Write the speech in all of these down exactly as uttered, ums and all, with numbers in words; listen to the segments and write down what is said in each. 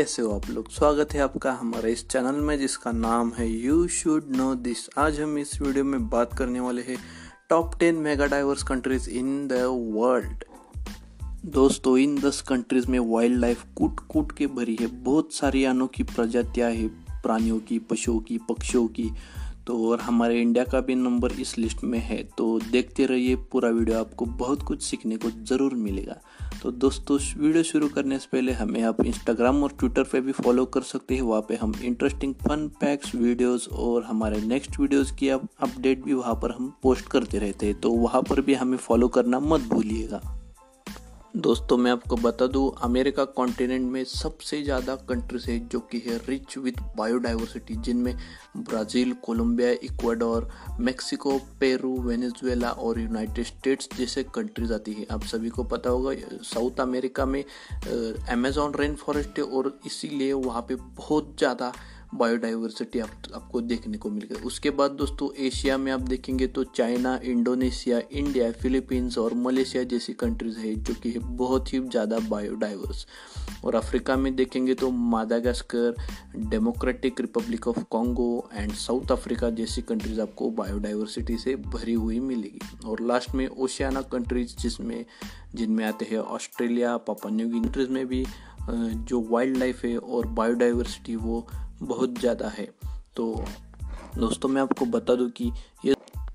कैसे हो आप लोग। स्वागत है आपका हमारे इस चैनल में जिसका नाम है यू शुड नो दिस। आज हम इस वीडियो में बात करने वाले हैं top ten mega diverse countries in the world. दोस्तों, इन दस कंट्रीज में वाइल्ड लाइफ कूट कूट के भरी है। बहुत सारी अनोखी प्रजातियां हैं, प्राणियों की, पशुओं की, पक्षियों की। तो और हमारे इंडिया का भी नंबर इस लिस्ट में है। तो देखते रहिए पूरा वीडियो, आपको बहुत कुछ सीखने को ज़रूर मिलेगा। तो दोस्तों, वीडियो शुरू करने से पहले हमें आप इंस्टाग्राम और ट्विटर पे भी फॉलो कर सकते हैं। वहाँ पे हम इंटरेस्टिंग फन फैक्ट्स, वीडियोस और हमारे नेक्स्ट वीडियोस की अपडेट भी वहाँ पर हम पोस्ट करते रहते हैं। तो वहाँ पर भी हमें फॉलो करना मत भूलिएगा। दोस्तों, मैं आपको बता दूं, अमेरिका कॉन्टिनेंट में सबसे ज़्यादा कंट्रीज है जो कि है रिच विथ बायोडाइवर्सिटी, जिनमें Brazil, Colombia, Ecuador, Mexico, Peru, Venezuela और यूनाइटेड स्टेट्स जैसे कंट्रीज आती है। आप सभी को पता होगा साउथ अमेरिका में अमेज़न रेन फॉरेस्ट है और इसीलिए वहाँ पे बहुत ज़्यादा बायोडाइवर्सिटी आप, आपको देखने को मिलेगा। उसके बाद दोस्तों, एशिया में आप देखेंगे तो चाइना, इंडोनेशिया, इंडिया, फिलीपींस और मलेशिया जैसी कंट्रीज है जो कि बहुत ही ज़्यादा बायोडाइवर्स। और अफ्रीका में देखेंगे तो Madagascar, Democratic Republic of Congo and South Africa जैसी कंट्रीज आपको बायोडाइवर्सिटी से भरी हुई मिलेगी। और लास्ट में ओशियाना कंट्रीज जिसमें जिनमें आते हैं Australia, Papua New Guinea. Countries में भी जो वाइल्ड लाइफ है और बायोडाइवर्सिटी वो बहुत ज़्यादा है। तो दोस्तों मैं आपको बता दूं कि ये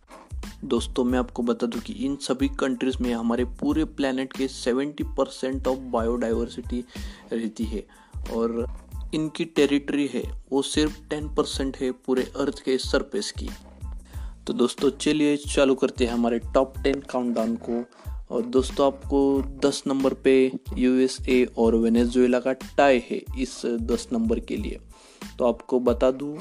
दोस्तों मैं आपको बता दूं कि इन सभी कंट्रीज में हमारे पूरे प्लेनेट के सत्तर परसेंट ऑफ बायोडाइवर्सिटी रहती है और इनकी टेरिटरी है वो सिर्फ दस परसेंट है पूरे अर्थ के सरफेस की। तो दोस्तों चलिए चालू करते हैं हमारे टॉप टेन काउंटडाउन को। और दोस्तों, आपको दस नंबर पे यूएसए और वेनेजुएला का टाई है इस दस नंबर के लिए। तो आपको बता दूं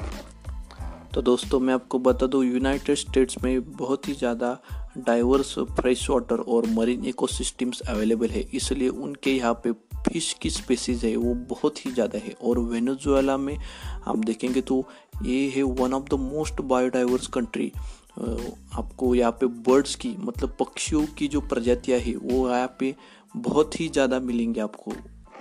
तो दोस्तों मैं आपको बता दूं यूनाइटेड स्टेट्स में बहुत ही ज़्यादा डाइवर्स फ्रेश वाटर और मरीन इकोसिस्टम्स अवेलेबल है, इसलिए उनके यहाँ पे फिश की स्पीसीज है वो बहुत ही ज़्यादा है। और वेनेजुएला में आप देखेंगे तो ये है one of the most biodiverse country. आपको यहाँ पे बर्ड्स की मतलब पक्षियों की जो प्रजातियाँ है वो यहाँ पे बहुत ही ज़्यादा मिलेंगे आपको।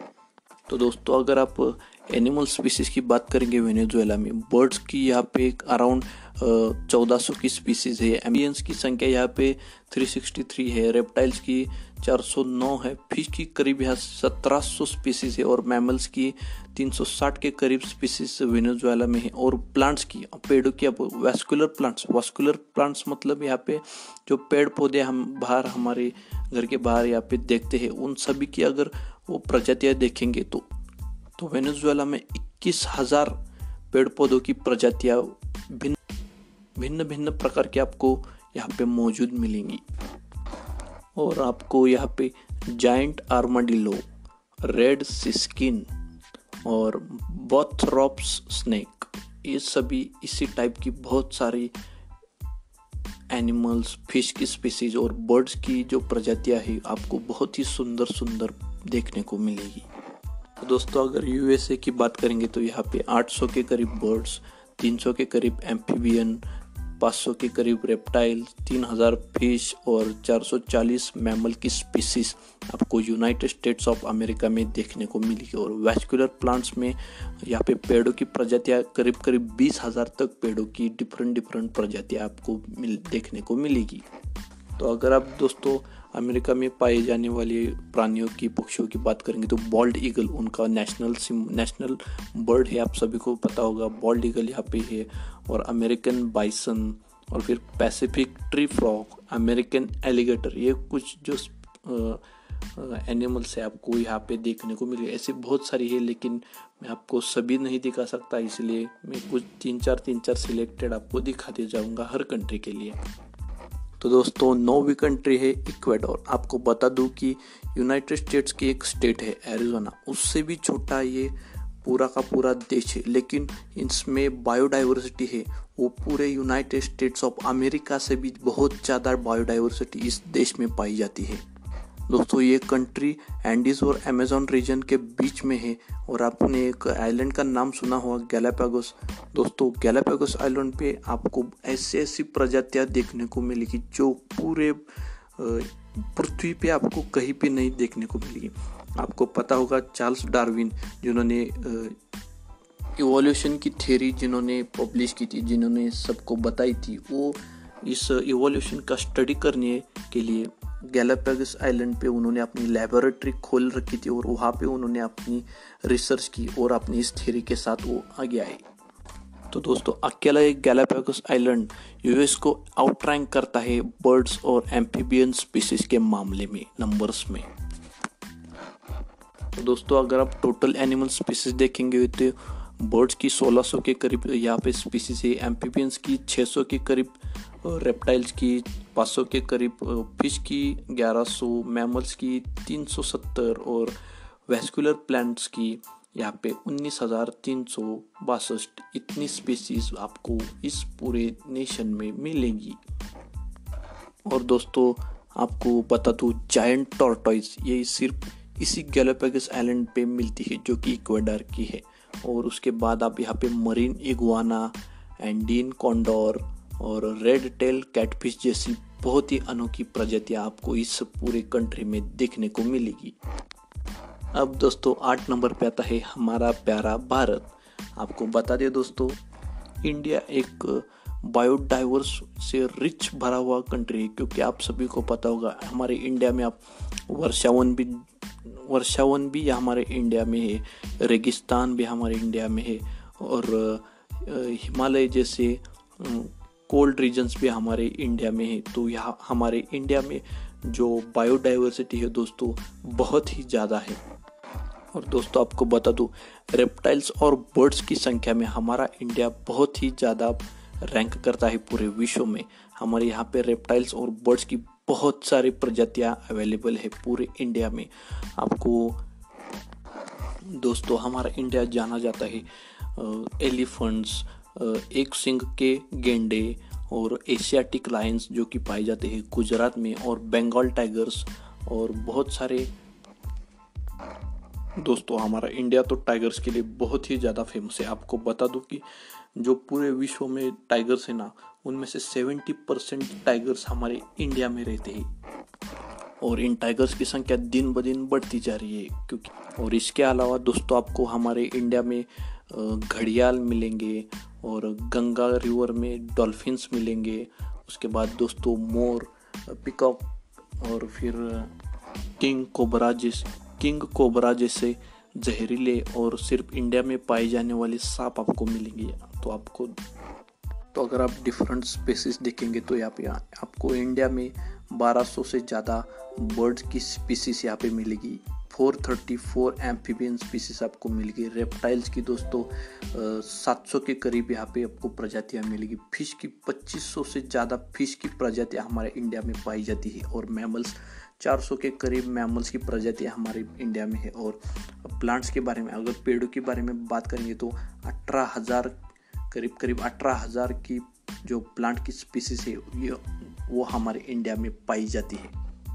तो दोस्तों, अगर आप एनिमल स्पीसीज की बात करेंगे वेनेजुएला में, बर्ड्स की यहाँ पे एक अराउंड चौदह सौ की स्पीसीज है, एम्बियंस की संख्या यहाँ पे तीन सौ तिरसठ है, रेप्टाइल्स की चार सौ नौ है, फिश की करीब यहाँ सत्रह सौ स्पीसीज है और मैमल्स की तीन सौ साठ के करीब स्पीसीज वेनेजुएला में है। और प्लांट्स की, पेड़ों की, वैस्कुलर प्लांट्स वैस्कुलर प्लांट्स मतलब यहाँ पे जो पेड़ पौधे हम बाहर हमारे घर के बाहर यहाँ पे देखते हैं, उन सभी की अगर वो प्रजातियाँ देखेंगे तो तो वेनेजुएला में इक्कीस हजार पेड़ पौधों की प्रजातियाँ भिन्न भिन्न भिन्न प्रकार के आपको यहाँ पे मौजूद मिलेंगी। और आपको यहाँ पे जायंट आर्माडिलो, रेड सिस्किन और बोथरोप्स स्नेक, ये सभी इसी टाइप की बहुत सारी एनिमल्स, फिश की स्पीसीज और बर्ड्स की जो प्रजातियाँ हैं आपको बहुत ही सुंदर सुंदर देखने को मिलेगी। तो दोस्तों, अगर यूएसए की बात करेंगे तो यहाँ पे आठ सौ के करीब बर्ड्स, तीन सौ के करीब एम्फीबियन, पाँच सौ के करीब रेप्टाइल, तीन हज़ार फिश और चार सौ चालीस मैमल की स्पीसीज आपको यूनाइटेड स्टेट्स ऑफ अमेरिका में देखने को मिलेगी। और वैस्कुलर प्लांट्स में यहाँ पे पेड़ों की प्रजातियाँ करीब करीब बीस हज़ार तक पेड़ों की डिफरेंट डिफरेंट प्रजातियाँ आपको मिल देखने को मिलेगी। तो अगर आप दोस्तों अमेरिका में पाए जाने वाले प्राणियों की, पक्षियों की बात करेंगे तो बॉल्ड ईगल उनका नेशनल नेशनल बर्ड है, आप सभी को पता होगा बॉल्ड ईगल यहाँ पे है। और अमेरिकन बाइसन और फिर Pacific tree frog, American alligator, ये कुछ जो एनिमल्स है आपको यहाँ पे देखने को मिले। ऐसे बहुत सारी है लेकिन मैं आपको सभी नहीं दिखा सकता, इसलिए मैं कुछ तीन चार तीन चार सिलेक्टेड आपको दिखाते जाऊँगा हर कंट्री के लिए। तो दोस्तों, नौवीं कंट्री है इक्वाडोर। आपको बता दूं कि यूनाइटेड स्टेट्स की एक स्टेट है एरिज़ोना, उससे भी छोटा ये पूरा का पूरा देश है, लेकिन इसमें बायोडाइवर्सिटी है वो पूरे यूनाइटेड स्टेट्स ऑफ अमेरिका से भी बहुत ज़्यादा बायोडाइवर्सिटी इस देश में पाई जाती है। दोस्तों, ये कंट्री एंडीज और अमेज़न रीजन के बीच में है और आपने एक आइलैंड का नाम सुना होगा गैलापागोस। दोस्तों, गैलापागोस आइलैंड पे आपको ऐसी ऐसी प्रजातियां देखने को मिलेगी जो पूरे पृथ्वी पे आपको कहीं पे नहीं देखने को मिलेगी। आपको पता होगा चार्ल्स डार्विन जिन्होंने इवोल्यूशन की थ्योरी जिन्होंने पब्लिश की थी, जिन्होंने सबको बताई थी, वो इस इवोल्यूशन का स्टडी करने के लिए गैलापागोस आइलैंड पे उन्होंने अपनी लेबोरेटरी खोल रखी थी और वहाँ पे उन्होंने अपनी रिसर्च की और अपनी इस थ्योरी के साथ वो आगे आए। तो दोस्तों अकेला एक गैलापागोस आइलैंड यूएस को आउटरैंक करता है बर्ड्स और एम्फीबियन स्पीसीज के मामले में, नंबर्स में। तो दोस्तों अगर आप टोटल एनिमल स्पीसीज देखेंगे तो बर्ड्स की सोलह सौ के करीब यहाँ पे स्पीसीज है, एम्फीबियंस की छह सौ के करीब, रेप्टाइल्स की पाँच सौ के करीब, फिश की ग्यारह सौ, मैमल्स की तीन सौ सत्तर और वेस्कुलर प्लांट्स की यहाँ पे उन्नीस हज़ार तीन सौ बासठ। इतनी स्पीसीज आपको इस पूरे नेशन में मिलेंगी। और दोस्तों आपको बता दूँ जायंट टॉर्टोइज ये सिर्फ इसी गैलापागोस आइलैंड पे मिलती है जो कि इक्वाडोर की है। और उसके बाद आप यहाँ पे मरीन इगुआना, एंडीन कॉन्डोर और रेड टेल कैटफिश जैसी बहुत ही अनोखी प्रजातियां आपको इस पूरे कंट्री में देखने को मिलेगी। अब दोस्तों आठ नंबर पे आता है हमारा प्यारा भारत। आपको बता दें दोस्तों, इंडिया एक बायोडाइवर्स से रिच भरा हुआ कंट्री है, क्योंकि आप सभी को पता होगा हमारे इंडिया में आप वर्षावन भी वर्षावन भी हमारे इंडिया में है, रेगिस्तान भी हमारे इंडिया में है और हिमालय जैसे कोल्ड रीजन्स भी हमारे इंडिया में है। तो यहाँ हमारे इंडिया में जो बायोडाइवर्सिटी है दोस्तों बहुत ही ज़्यादा है। और दोस्तों आपको बता दूँ रेप्टाइल्स और बर्ड्स की संख्या में हमारा इंडिया बहुत ही ज़्यादा रैंक करता है पूरे विश्व में। हमारे यहाँ पे रेप्टाइल्स और बर्ड्स की बहुत सारी प्रजातियाँ अवेलेबल है पूरे इंडिया में। आपको दोस्तों हमारा इंडिया जाना जाता है एलिफेंट्स, एक सिंग के गेंडे और एशियाटिक लायंस जो कि पाए जाते हैं गुजरात में, और बंगाल टाइगर्स और बहुत सारे। दोस्तों हमारा इंडिया तो टाइगर्स के लिए बहुत ही ज़्यादा फेमस है। आपको बता दूं कि जो पूरे विश्व में टाइगर्स है ना, उनमें से सत्तर परसेंट टाइगर्स हमारे इंडिया में रहते हैं और इन टाइगर्स की संख्या दिन ब दिन बढ़ती जा रही है। क्योंकि और इसके अलावा दोस्तों आपको हमारे इंडिया में घड़ियाल मिलेंगे और गंगा रिवर में डॉल्फिन्स मिलेंगे। उसके बाद दोस्तों मोर, पिकॉक और फिर किंग कोबरा जैसे किंग कोबरा जैसे जहरीले और सिर्फ इंडिया में पाए जाने वाले सांप आपको मिलेंगे। तो आपको तो अगर आप डिफरेंट स्पीसीज देखेंगे तो यहाँ पे आपको इंडिया में बारह सौ से ज़्यादा बर्ड्स की स्पीसीज यहाँ पे मिलेगी, चार सौ चौंतीस एम्फीबियन स्पीसीज आपको मिलेगी, रेप्टाइल्स की दोस्तों सात सौ के करीब यहाँ पे आपको प्रजातियाँ मिलेगी, फिश की पच्चीस सौ से ज़्यादा फिश की प्रजातियाँ हमारे इंडिया में पाई जाती है और मैमल्स चार सौ के करीब मैमल्स की प्रजातियाँ हमारे इंडिया में है। और प्लांट्स के बारे में अगर पेड़ों के बारे में बात करेंगे तो अठारह हज़ार करीब करीब अठारह हज़ार की जो प्लांट की स्पीसीज है ये वो हमारे इंडिया में पाई जाती है।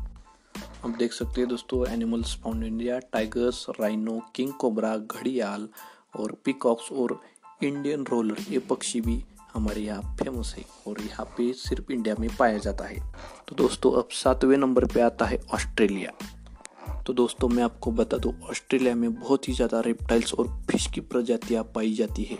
हम देख सकते हैं दोस्तों animals found India, tigers, rhino, king cobra, घड़ियाल और पिकॉक्स और इंडियन रोलर ये पक्षी भी हमारे यहाँ फेमस है और यहाँ पे सिर्फ इंडिया में पाया जाता है। तो दोस्तों अब सातवें नंबर पे आता है ऑस्ट्रेलिया। तो दोस्तों मैं आपको बता दूं ऑस्ट्रेलिया में बहुत ही ज़्यादा रेप्टाइल्स और फिश की प्रजातियाँ पाई जाती है।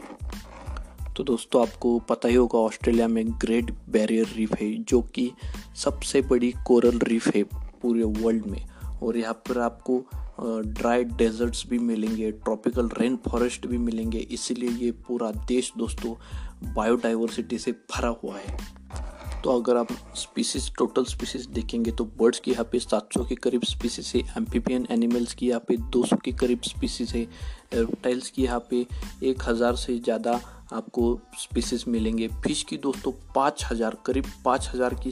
तो दोस्तों आपको पता ही होगा ऑस्ट्रेलिया में ग्रेट बैरियर रीफ है जो कि सबसे बड़ी कोरल रीफ है पूरे वर्ल्ड में। और यहाँ पर आपको ड्राई डेजर्ट्स भी मिलेंगे, ट्रॉपिकल रेन फॉरेस्ट भी मिलेंगे। इसीलिए ये पूरा देश दोस्तों बायोडाइवर्सिटी से भरा हुआ है। तो अगर आप स्पीसीज टोटल स्पीसीज देखेंगे तो बर्ड्स की यहाँ पे सात सौ के करीब स्पीसीज है, एम्फीबियन एनिमल्स की यहाँ पे दो सौ के करीब स्पीसीज है, रेप्टाइल्स की यहाँ पे एक हज़ार से ज़्यादा आपको स्पीसीज मिलेंगे, फिश की दोस्तों पाँच हज़ार करीब पाँच हज़ार की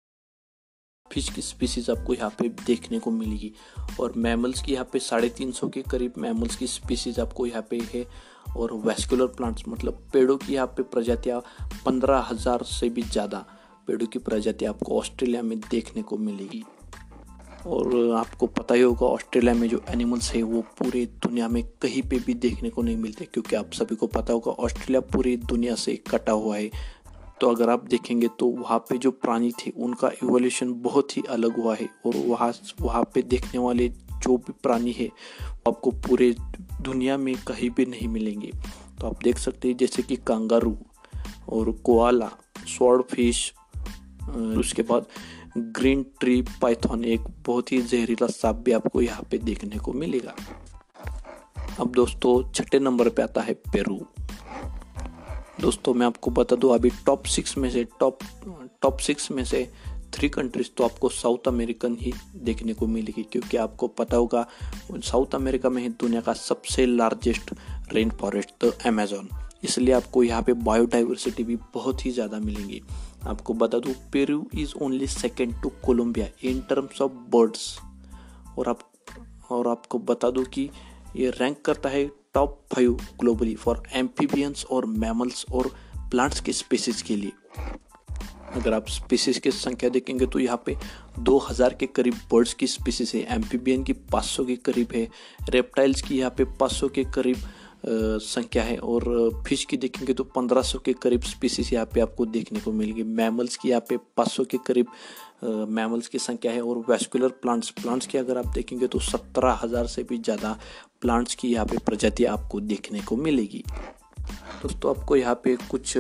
फिश की स्पीसीज आपको यहाँ पे देखने को मिलेगी और मैमल्स की यहाँ पे साढ़े तीन सौ के करीब मैमल्स की स्पीसीज आपको यहाँ पे है। और वेस्कुलर प्लांट्स मतलब पेड़ों की यहाँ पे प्रजातियाँ पंद्रह हज़ार से भी ज़्यादा पेड़ों की प्रजातियाँ आपको ऑस्ट्रेलिया में देखने को मिलेगी। और आपको पता ही होगा ऑस्ट्रेलिया में जो एनिमल्स है वो पूरे दुनिया में कहीं पे भी देखने को नहीं मिलते, क्योंकि आप सभी को पता होगा ऑस्ट्रेलिया पूरी दुनिया से कटा हुआ है। तो अगर आप देखेंगे तो वहाँ पे जो प्राणी थे उनका इवोल्यूशन बहुत ही अलग हुआ है और वहाँ वहाँ पे देखने वाले जो भी प्राणी है आपको पूरे दुनिया में कहीं भी नहीं मिलेंगे। तो आप देख सकते हैं जैसे कि कांगारू और कोआला, स्वॉर्ड फिश, उसके बाद ग्रीन ट्री पाइथन, एक बहुत ही जहरीला सांप भी आपको यहाँ पे देखने को मिलेगा। अब दोस्तों छठे नंबर पे आता है पेरू। दोस्तों मैं आपको बता दूं अभी टॉप सिक्स में से टॉप टॉप सिक्स में से थ्री कंट्रीज तो आपको साउथ अमेरिकन ही देखने को मिलेगी, क्योंकि आपको पता होगा साउथ अमेरिका में ही दुनिया का सबसे largest rain forest the Amazon, इसलिए आपको यहाँ पे बायोडाइवर्सिटी भी बहुत ही ज़्यादा मिलेंगी। आपको बता दूं Peru is only second to Colombia in terms of birds, और आप और आपको बता दूं कि ये रैंक करता है top five globally for amphibians और मैमल्स और प्लांट्स के स्पीसीज के लिए। अगर आप स्पीसीज की संख्या देखेंगे तो यहाँ पे दो हज़ार के करीब बर्ड्स की स्पीसीज है, एम्फीबियन की पाँच सौ के करीब है, रेप्टाइल्स की यहाँ पे पाँच सौ के करीब संख्या है, और फिश की देखेंगे तो पंद्रह सौ के करीब स्पीसीज यहाँ पे आपको देखने को मिलेगी। मैमल्स की यहाँ पे पाँच सौ के करीब मैमल्स की संख्या है, और वेस्कुलर प्लांट्स प्लांट्स की अगर आप देखेंगे तो सत्रह हज़ार से भी ज़्यादा प्लांट्स की यहाँ पे प्रजातियाँ आपको देखने को मिलेगी। दोस्तों आपको यहाँ पे कुछ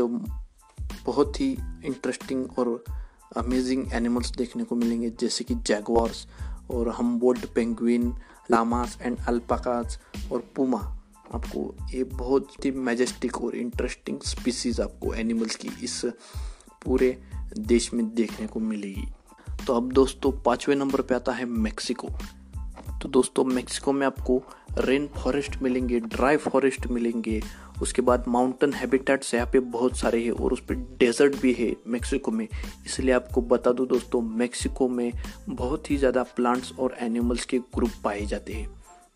बहुत ही इंटरेस्टिंग और अमेजिंग एनिमल्स देखने को मिलेंगे, जैसे कि जैगुआर्स और Humboldt penguin, llamas and alpacas और पुमा। आपको ये बहुत ही मैजेस्टिक और इंटरेस्टिंग स्पीसीज आपको एनिमल्स की इस पूरे देश में देखने को मिलेगी। तो अब दोस्तों पांचवें नंबर पे आता है मेक्सिको। तो दोस्तों मेक्सिको में आपको रेन फॉरेस्ट मिलेंगे, ड्राई फॉरेस्ट मिलेंगे, उसके बाद माउंटेन हैबिटेट्स यहाँ पे बहुत सारे हैं, और उस पर डेजर्ट भी है मेक्सिको में। इसलिए आपको बता दूं दोस्तों मेक्सिको में बहुत ही ज़्यादा प्लांट्स और एनिमल्स के ग्रुप पाए जाते हैं।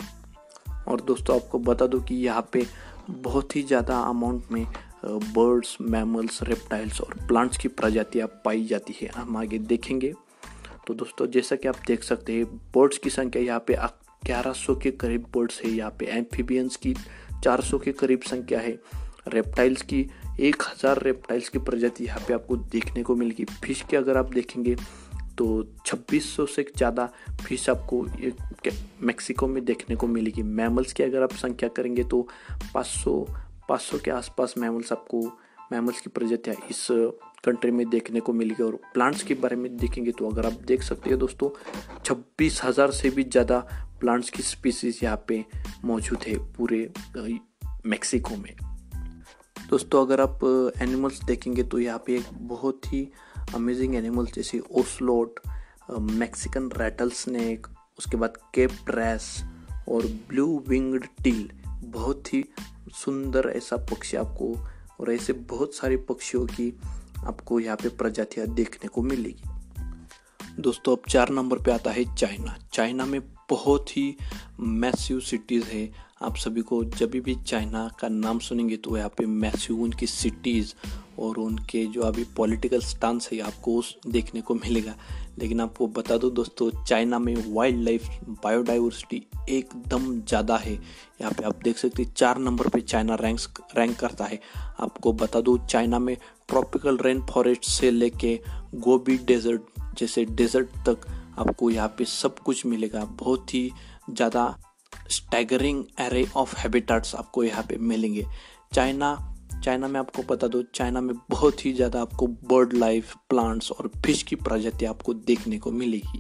और दोस्तों आपको बता दूं कि यहाँ पे बहुत ही ज़्यादा अमाउंट में बर्ड्स, मैमल्स, रेप्टाइल्स और प्लांट्स की प्रजातियाँ पाई जाती है। हम आगे देखेंगे। तो दोस्तों जैसा कि आप देख सकते हैं बर्ड्स की संख्या यहाँ पे ग्यारह सौ के करीब बर्ड्स है, यहाँ पे एम्फीबियंस की चार सौ के करीब संख्या है, रेप्टाइल्स की एक हज़ार रेप्टाइल्स की प्रजाति यहाँ पे आपको देखने को मिलेगी। फिश की अगर आप देखेंगे तो छब्बीस सौ से ज़्यादा फिश आपको मेक्सिको में देखने को मिलेगी। मैमल्स की अगर आप संख्या करेंगे तो पाँच सौ के आसपास मैमल्स आपको मैमल्स की प्रजातियाँ इस कंट्री में देखने को मिलेगी। और प्लांट्स के बारे में देखेंगे तो अगर आप देख सकते हैं दोस्तों छब्बीस हज़ार से भी ज़्यादा प्लांट्स की स्पीसीज यहाँ पे मौजूद है पूरे मेक्सिको में। दोस्तों अगर आप एनिमल्स देखेंगे तो यहाँ पे एक बहुत ही अमेजिंग एनिमल्स जैसे ओसलोट, मैक्सिकन रैटल स्नेक, उसके बाद केप ड्रेस और ब्लू विंग्ड टील, बहुत ही सुंदर ऐसा पक्षी आपको, और ऐसे बहुत सारे पक्षियों की आपको यहाँ पे प्रजातियाँ देखने को मिलेगी। दोस्तों अब चार नंबर पे आता है चाइना। चाइना में बहुत ही मैसिव सिटीज़ है। आप सभी को जब भी चाइना का नाम सुनेंगे तो यहाँ पे मैसिव उनकी सिटीज़ और उनके जो अभी पॉलिटिकल स्टांस है आपको देखने को मिलेगा। लेकिन आपको बता दूं दोस्तों चाइना में वाइल्ड लाइफ बायोडाइवर्सिटी एकदम ज़्यादा है। यहाँ पे आप देख सकते हैं चार नंबर पे चाइना रैंक्स रैंक करता है। आपको बता दूं चाइना में ट्रॉपिकल रेन फॉरेस्ट से लेके गोबी डेजर्ट जैसे डेजर्ट तक आपको यहाँ पे सब कुछ मिलेगा। बहुत ही ज़्यादा स्टैगरिंग एरे ऑफ हैबिटेट्स आपको यहाँ पे मिलेंगे। चाइना चाइना में आपको बता दो चाइना में बहुत ही ज़्यादा आपको बर्ड लाइफ, प्लांट्स और फिश की प्रजाति आपको देखने को मिलेगी।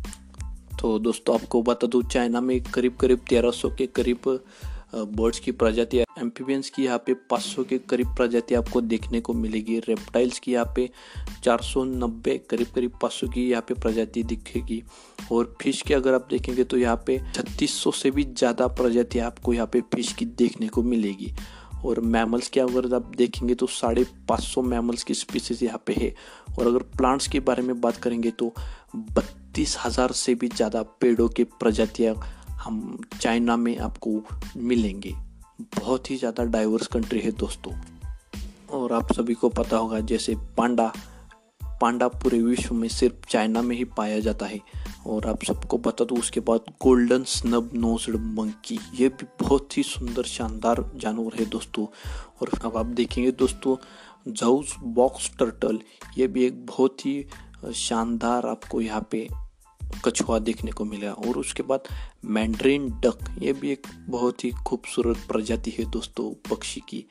तो दोस्तों आपको बता दूं चाइना में करीब करीब तेरह सौ के करीब बर्ड्स की प्रजाति, एम्फीबियंस की यहाँ पे पाँच सौ के करीब प्रजाति आपको देखने को मिलेगी। रेप्टाइल्स की यहाँ पे चार सौ नब्बे करीब करीब पाँच सौ की यहाँ पे प्रजाति दिखेगी। और फिश की अगर आप देखेंगे तो यहाँ पे छत्तीस सौ से भी ज़्यादा प्रजाति आपको यहाँ पे फिश की देखने को मिलेगी। और मैमल्स की अगर आप देखेंगे तो साढ़े पाँच सौ मैमल्स की स्पीसीज यहाँ पे है। और अगर प्लांट्स के बारे में बात करेंगे तो बत्तीस हज़ार से भी ज़्यादा पेड़ों की प्रजातियाँ हम चाइना में आपको मिलेंगे। बहुत ही ज़्यादा डाइवर्स कंट्री है दोस्तों। और आप सभी को पता होगा जैसे पांडा पांडा पूरे विश्व में सिर्फ चाइना में ही पाया जाता है। और आप सबको बता दो उसके बाद गोल्डन स्नब नोज्ड मंकी, ये भी बहुत ही सुंदर शानदार जानवर है दोस्तों। और अब आप देखेंगे दोस्तों ज़ाउस बॉक्स टर्टल, ये भी एक बहुत ही शानदार आपको यहाँ पे कछुआ देखने को मिलेगा। और उसके बाद मैंड्रीन डक, ये भी एक बहुत ही खूबसूरत प्रजाति है दोस्तों पक्षी की।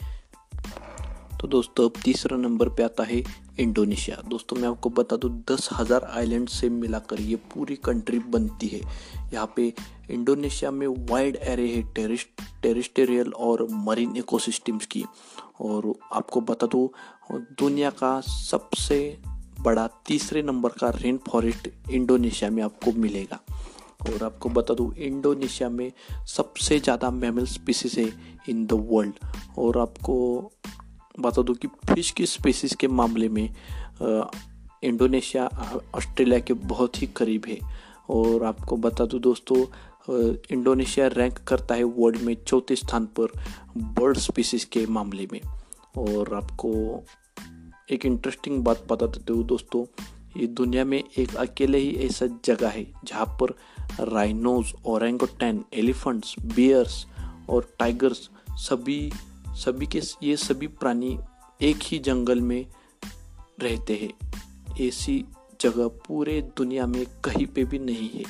तो दोस्तों अब तीसरा नंबर पे आता है इंडोनेशिया। दोस्तों मैं आपको बता दूं दस हजार आइलैंड से मिलाकर ये पूरी कंट्री बनती है। यहाँ पे इंडोनेशिया में वाइड एरे है टेरिस्ट टेरिस्टेरियल और मरीन इकोसिस्टम्स की। और आपको बता दूं दुनिया का सबसे बड़ा तीसरे नंबर का रेन फॉरेस्ट इंडोनेशिया में आपको मिलेगा। और आपको बता दूं इंडोनेशिया में सबसे ज़्यादा मैमल स्पीसीज है इन द वर्ल्ड। और आपको बता दूं कि फिश की स्पीसीज के मामले में इंडोनेशिया ऑस्ट्रेलिया के बहुत ही करीब है। और आपको बता दूं दोस्तों इंडोनेशिया रैंक करता है वर्ल्ड में चौथे स्थान पर बर्ड स्पीसीज के मामले में। और आपको एक इंटरेस्टिंग बात बता देते हो दोस्तों, ये दुनिया में एक अकेले ही ऐसा जगह है जहाँ पर राइनोज, ओरेंगोटैन, एलिफेंट्स, बियर्स और टाइगर्स सभी सभी के ये सभी प्राणी एक ही जंगल में रहते हैं। ऐसी जगह पूरे दुनिया में कहीं पे भी नहीं है।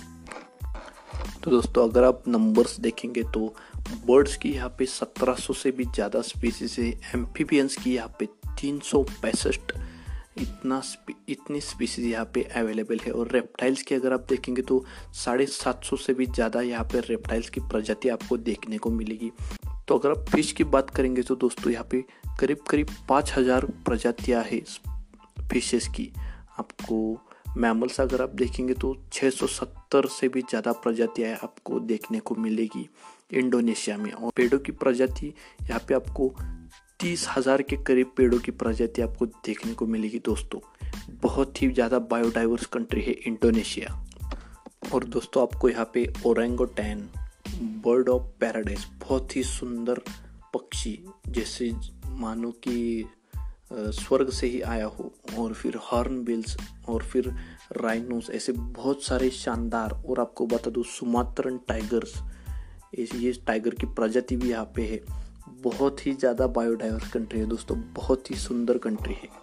तो दोस्तों अगर आप नंबर्स देखेंगे तो बर्ड्स की यहाँ पे सत्रह सौ से भी ज़्यादा स्पीसीज है। एम्फीबियंस की यहाँ पे तीन सौ पैंसठ इतना इतनी स्पीसीज यहाँ पे अवेलेबल है। और रेप्टाइल्स की अगर आप देखेंगे तो साढ़े सात सौ से भी ज़्यादा यहाँ पे रेप्टाइल्स की प्रजाति आपको देखने को मिलेगी। तो अगर आप फिश की बात करेंगे तो दोस्तों यहाँ पे करीब करीब पाँच हजार प्रजातियाँ हैं फिशेस की। आपको मैमल्स अगर आप देखेंगे तो छह सौ सत्तर से भी ज़्यादा प्रजातियाँ आपको देखने को मिलेगी इंडोनेशिया में। और पेड़ों की प्रजाति यहाँ पे आपको तीस हजार के करीब पेड़ों की प्रजाति आपको देखने को मिलेगी दोस्तों। बहुत ही ज़्यादा बायोडाइवर्स कंट्री है इंडोनेशिया। और दोस्तों आपको यहाँ पे ओरेंगोटैन, बर्ड ऑफ पैराडाइज, बहुत ही सुंदर पक्षी जैसे मानो कि स्वर्ग से ही आया हो, और फिर हॉर्नबिल्स और फिर राइनोस, ऐसे बहुत सारे शानदार। और आपको बता दूं सुमात्रन टाइगर्स, ये टाइगर की प्रजाति भी यहाँ पे है। बहुत ही ज़्यादा बायोडाइवर्स कंट्री है दोस्तों, बहुत ही सुंदर कंट्री है।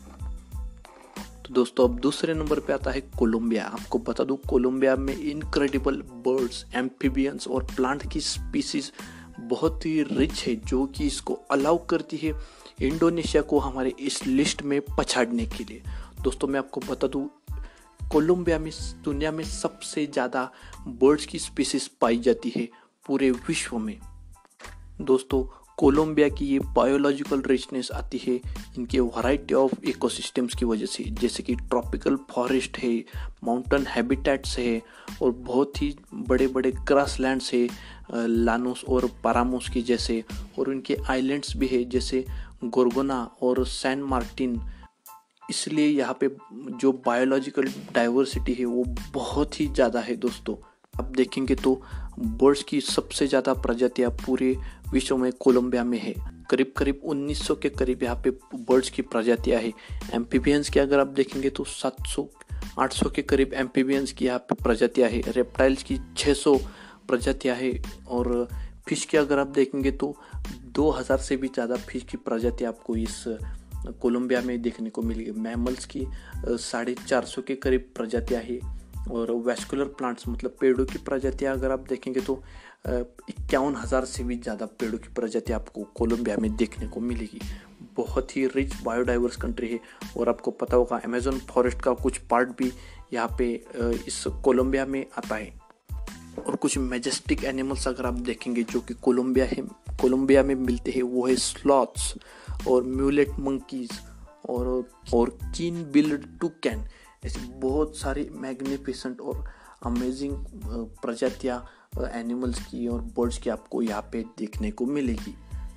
तो दोस्तों अब दूसरे नंबर पे आता है कोलंबिया। आपको बता दूं कोलंबिया में इनक्रेडिबल बर्ड्स, एम्फीबियंस और प्लांट की स्पीसीज बहुत ही रिच है, जो कि इसको अलाउ करती है इंडोनेशिया को हमारे इस लिस्ट में पछाड़ने के लिए। दोस्तों मैं आपको बता दूं कोलंबिया में दुनिया में सबसे ज़्यादा बर्ड्स की स्पीसीज पाई जाती है पूरे विश्व में। दोस्तों कोलंबिया की ये बायोलॉजिकल रिचनेस आती है इनके वैरायटी ऑफ इकोसिस्टम्स की वजह से, जैसे कि ट्रॉपिकल फॉरेस्ट है, माउंटेन हैबिटेट्स है और बहुत ही बड़े बड़े ग्रासलैंड्स है लानोस और पारामोस की जैसे। और उनके आइलैंड्स भी है जैसे गोरगोना और सैन मार्टिन। इसलिए यहाँ पे जो बायोलॉजिकल डाइवर्सिटी है वो बहुत ही ज़्यादा है दोस्तों। आप देखेंगे तो बर्ड्स की सबसे ज़्यादा प्रजातियाँ पूरे विश्व में कोलंबिया में है। करीब करीब उन्नीस सौ के करीब यहाँ पे बर्ड्स की प्रजातियाँ है। एम्फीबियंस की अगर आप देखेंगे तो सात सौ आठ सौ के करीब एम्फीबियंस की यहाँ पे प्रजातियाँ है। रेप्टाइल्स की छह सौ प्रजातियाँ है। और फिश की अगर आप देखेंगे तो दो हज़ार से भी ज़्यादा फिश की प्रजातियाँ आपको इस कोलंबिया में देखने को मिलेगी। मैमल्स की साढ़े चार सौ के करीब प्रजातियाँ है। और वैस्कुलर प्लांट्स मतलब पेड़ों की प्रजातियाँ अगर आप देखेंगे तो इक्यावन हज़ार से भी ज़्यादा पेड़ों की प्रजातियाँ आपको कोलंबिया में देखने को मिलेगी। बहुत ही रिच बायोडाइवर्स कंट्री है। और आपको पता होगा अमेज़न फॉरेस्ट का कुछ पार्ट भी यहाँ पे इस कोलंबिया में आता है। और कुछ मैजेस्टिक एनिमल्स अगर आप देखेंगे जो कि कोलंबिया है कोलंबिया में मिलते हैं वो है स्लॉथ्स और म्यूलेट मंकीज और और कीन बिल्ड टूकैन। ऐसे बहुत सारी मैग्निफिसेंट और अमेजिंग प्रजातियाँ एनिमल्स की और बर्ड्स की आपको यहाँ पे देखने को मिलेगी।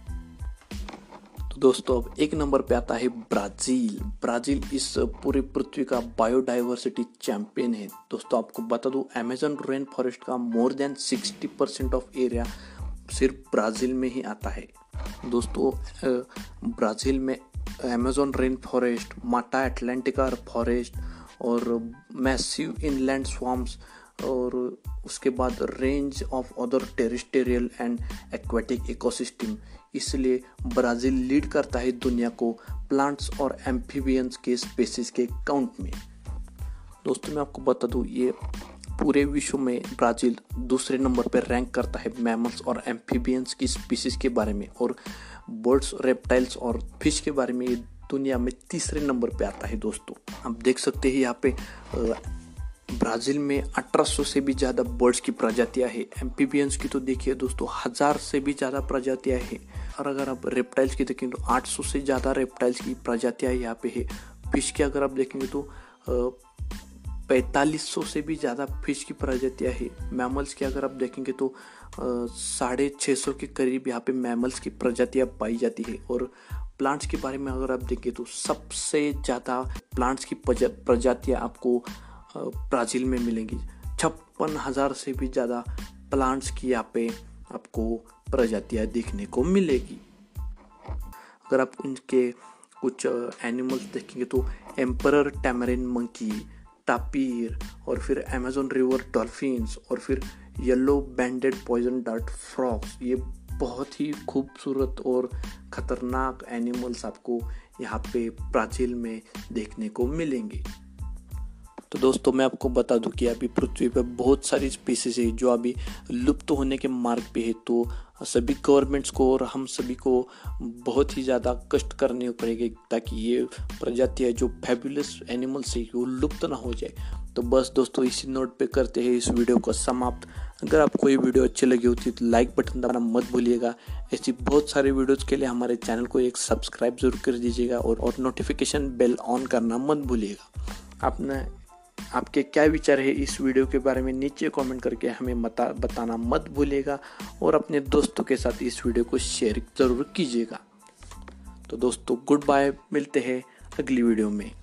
तो दोस्तों अब एक नंबर पे आता है ब्राज़ील। ब्राज़ील इस पूरी पृथ्वी का बायोडाइवर्सिटी चैंपियन है। दोस्तों आपको बता दूं अमेज़न रेन फॉरेस्ट का more than sixty percent of area सिर्फ ब्राज़ील में ही आता है। दोस्तों ब्राज़ील में Amazon rain forest, Mata Atlantica forest और मैसिव इनलैंड स्वाम्स और उसके बाद range of other terrestrial and aquatic ecosystem. इसलिए ब्राज़ील लीड करता है दुनिया को प्लांट्स और एम्फीबियंस के स्पीसीज के काउंट में। दोस्तों मैं आपको बता दूं ये पूरे विश्व में ब्राज़ील दूसरे नंबर पर रैंक करता है मैमल्स और एम्फीबियंस की स्पीसीज के बारे में, और बर्ड्स, रेप्टाइल्स और फिश के बारे में ये दुनिया में तीसरे नंबर पे आता है दोस्तों। आप देख सकते हैं यहाँ पे ब्राज़ील में अठारह सौ से भी ज़्यादा बर्ड्स की प्रजातियां हैं। एम्फीबियंस की तो देखिए दोस्तों हजार से भी ज़्यादा प्रजातियां हैं, और अगर आप रेप्टाइल्स की देखेंगे तो आठ सौ से ज़्यादा रेप्टाइल्स की प्रजातियां यहाँ पे है। फिश की अगर आप देखेंगे तो पैंतालीस सौ से भी ज़्यादा फिश की प्रजातियां हैं। मैमल्स की अगर आप देखेंगे तो साढ़े छः सौ के करीब यहाँ पे मैमल्स की प्रजातियां पाई जाती है। और प्लांट्स के बारे में अगर आप देखें तो सबसे ज़्यादा प्लांट्स की प्रजातियां आपको ब्राज़ील में मिलेंगी। छप्पन हजार से भी ज़्यादा प्लांट्स की यहाँ पे आपको प्रजातियां देखने को मिलेगी। अगर आप उनके कुछ एनिमल्स देखेंगे तो एम्परर टैमरिन मंकी, टापीर, और फिर अमेज़न रिवर डॉल्फिन्स, और फिर yellow banded poison dart frogs, ये बहुत ही खूबसूरत और ख़तरनाक एनिमल्स आपको यहाँ पे ब्राज़ील में देखने को मिलेंगे। तो दोस्तों मैं आपको बता दूं कि अभी पृथ्वी पर बहुत सारी स्पीसीज है जो अभी लुप्त होने के मार्ग पे है। तो सभी गवर्नमेंट्स को और हम सभी को बहुत ही ज़्यादा कष्ट करने पड़ेंगे ताकि ये प्रजातियाँ जो फैबुलस एनिमल्स है वो लुप्त ना हो जाए। तो बस दोस्तों इसी नोट पे करते हैं इस वीडियो को समाप्त। अगर आपको ये वीडियो अच्छी लगी होती तो लाइक बटन दबाना मत भूलिएगा। ऐसी बहुत सारे वीडियोज़ के लिए हमारे चैनल को एक सब्सक्राइब जरूर कर दीजिएगा, और, और नोटिफिकेशन बेल ऑन करना मत भूलिएगा। आपने आपके क्या विचार है इस वीडियो के बारे में नीचे कमेंट करके हमें बता बताना मत भूलिएगा, और अपने दोस्तों के साथ इस वीडियो को शेयर ज़रूर कीजिएगा। तो दोस्तों गुड बाय, मिलते हैं अगली वीडियो में।